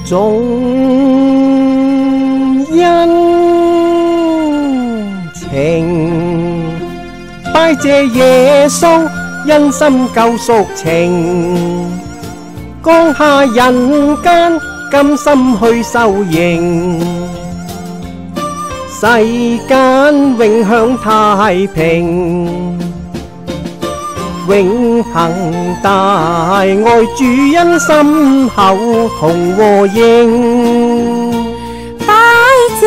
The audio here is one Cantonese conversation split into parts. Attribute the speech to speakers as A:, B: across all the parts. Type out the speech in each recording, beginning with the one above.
A: 眾恩情，拜謝耶穌恩心救贖情，降下人間甘心去受刑，世間永享太平，永恆大愛主恩心口同和應，
B: 拜謝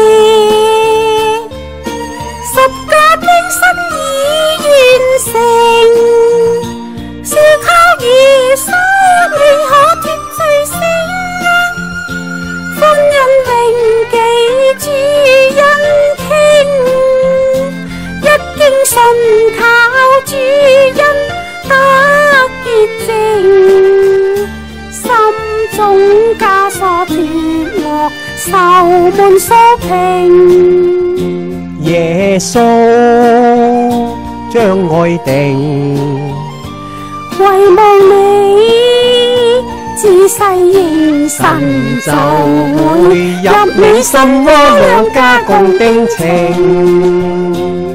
B: 十架犧牲已完成，是靠耶穌你可脱罪性，歡欣永記主恩傾，一經信靠主恩得潔淨，心中枷鎖脱落，愁悶掃平。
A: 耶穌將愛定，
B: 唯望你自細認神就會入你心窩，兩家共定情，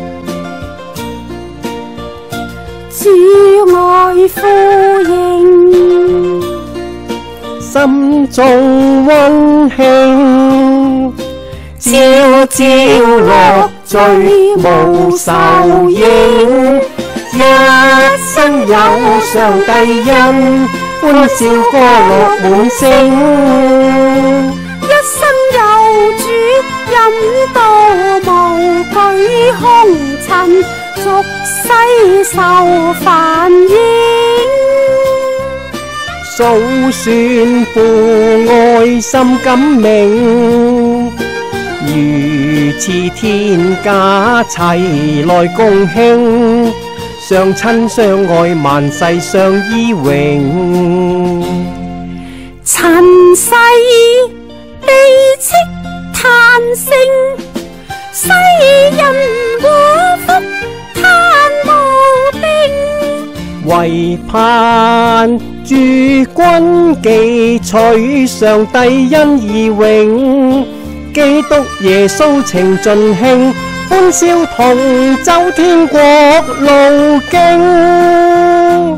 B: 主愛呼應，
A: 心中溫馨，朝朝樂聚無愁影，一生有上帝恩，歡笑歌樂滿聲，
B: 一生有主引導，無懼紅塵，俗世受煩擾，
A: 數算父愛心感銘，如此天家齊來共慶，相親相愛萬世相依榮，
B: 塵世悲戚嘆聲，世人禍福嘆無定，
A: 唯盼諸君記取上帝恩義榮，基督耶穌情盡興，歡笑同走天國路徑。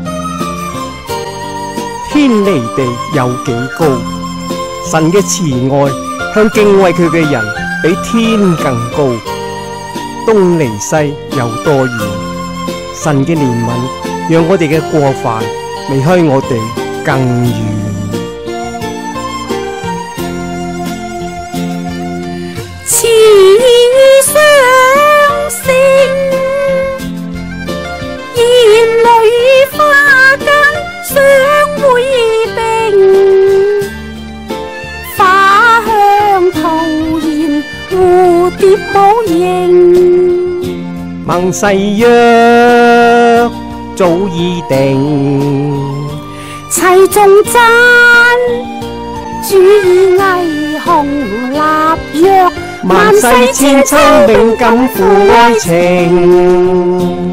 A: 天離地有幾高，神嘅慈愛向敬畏佢嘅人比天更高。東離西有多遠，神嘅憐憫讓我哋嘅過犯離開我哋更遠。
B: 慈相勝，兒女花間相會並，花香徒然蝴蝶舞形，
A: 盟誓約早已定，
B: 齊頌讚主以霓虹立約，
A: 萬世千秋永感父愛情，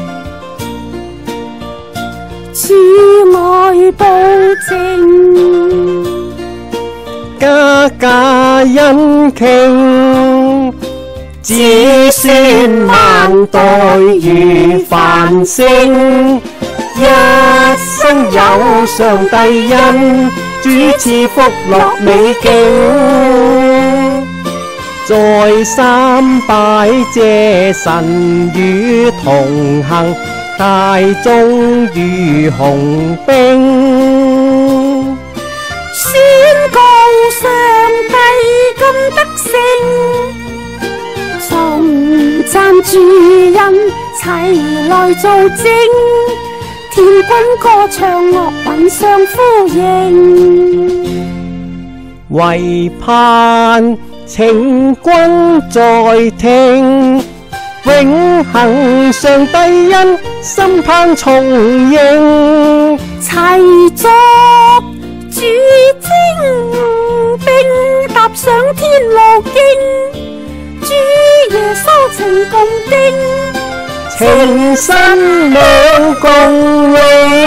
B: 主愛保證，
A: 家家恩傾，子孫萬代如繁星，一生有上帝恩，主賜福樂美景，再三拜謝神與同行，大眾如雄兵，
B: 宣告上帝今得勝，頌讚主恩齊來做證，天軍歌唱樂韻相呼應，
A: 唯盼情君在聽，永恆上帝恩心盼重應，
B: 齊作主精兵踏上天路徑，主耶穌情共定，
A: 情深兩共榮。